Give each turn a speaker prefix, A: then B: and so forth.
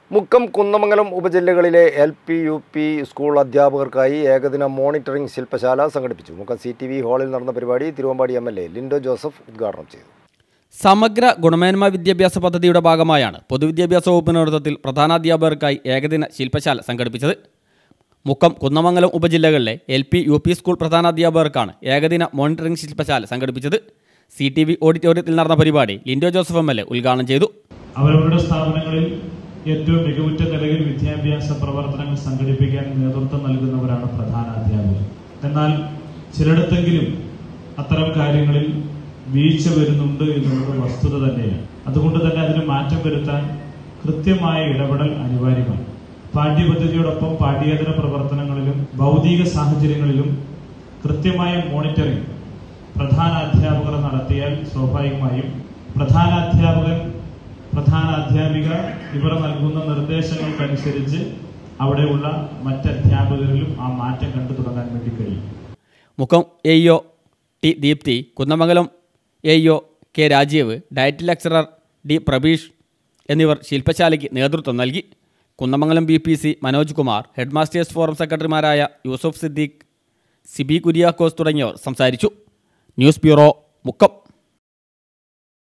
A: മുക്കം കുന്നമംഗലം ഉപജില്ലകളിലെ LP UP school അധ്യാപകർക്കായി ഏകദിന മോണിറ്ററിംഗ് ശില്പശാല സംഘടിപ്പിച്ചു. മുക്കം CTV ഹാളിൽ നടന്ന പരിപാടി തിരുവമ്പാടി MLA ലിൻഡോ ജോസഫ് ഉദ്ഘാടനം ചെയ്തു.
B: സമഗ്ര ഗുണമേന്മ വിദ്യാഭ്യാസ പദ്ധതിയുടെ ഭാഗമായാണ് പൊതുവിദ്യാഭ്യാസ വകുപ്പിന്റെ നേതൃത്വത്തിൽ പ്രധാനാധ്യാപകർക്കായി ഏകദിന ശില്പശാല സംഘടിപ്പിച്ചത്. മുക്കം കുന്നമംഗലം ഉപജില്ലകളിലെ LP UP സ്കൂൾ പ്രധാനാധ്യാപകർക്കാണ് ഏകദിന മോണിറ്ററിംഗ് ശില്പശാല സംഘടിപ്പിച്ചത്. CTV ഓഡിറ്റോറിയത്തിൽ നടന്ന പരിപാടി ലിൻഡോ ജോസഫ് MLA ഉദ്ഘാടനം ചെയ്തു.
C: അവരവരുടെ സ്ഥാപനങ്ങളിൽ ഏറ്റവും മികവുറ്റ നിലയിൽ വിദ്യാഭ്യാസ പ്രവർത്തനങ്ങൾ സംഘടിപ്പിക്കാൻ നേതൃത്വം നൽകുന്നവരാണ് പ്രധാന അധ്യാപകർ. എന്നാൽ ചിലയിടത്തെങ്കിലും അത്തരം കാര്യങ്ങളിൽ വീഴ്ച വരുന്നുണ്ട് എന്നുള്ളത് വസ്തുത തന്നെയാണ്. അതുകൊണ്ട് തന്നെ അതിന് മാറ്റം വരുത്താൻ കൃത്യമായ ഇടപെടൽ അനിവാര്യമാണ്. പാഠ്യപദ്ധതിയോടൊപ്പം പാഠ്യേതര പ്രവർത്തനങ്ങളിലും ഭൗതിക സാഹചര്യങ്ങളിലും കൃത്യമായ മോണിറ്ററിംഗ് പ്രധാന അധ്യാപകർ നടത്തിയാൽ സ്വാഭാവികമായും പ്രധാന അധ്യാപിക ഇവർ നൽകുന്ന നിർദ്ദേശങ്ങൾക്കനുസരിച്ച് അവിടെയുള്ള മറ്റധ്യാപകരിലും ആ മാറ്റം കണ്ടു തുടങ്ങാൻ വേണ്ടി കഴിയും.
B: Mukkam AEO T Deepthi, Kunnamangalam AEO K Rajeev, DIET lecturer D Prabeesh എന്നിവർ ശില്പശാലയ്ക്ക് നേതൃത്വം നൽകി. Kunnamangalam BPC Manoj Kumar, head masters forum സെക്രട്ടറിമാരായ യൂസഫ് സിദ്ദീഖ്, സിബി കുര്യാക്കോസ് തുടങ്ങിയവർ സംസാരിച്ചു. News bureau, Mukkam.